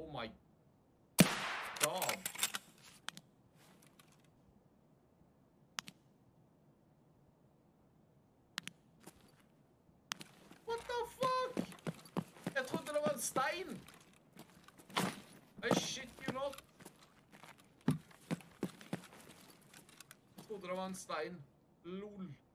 Oh my god. What the fuck? Jeg trodde det var en stein. I shit you not. Jeg trodde det var en stein. Lol.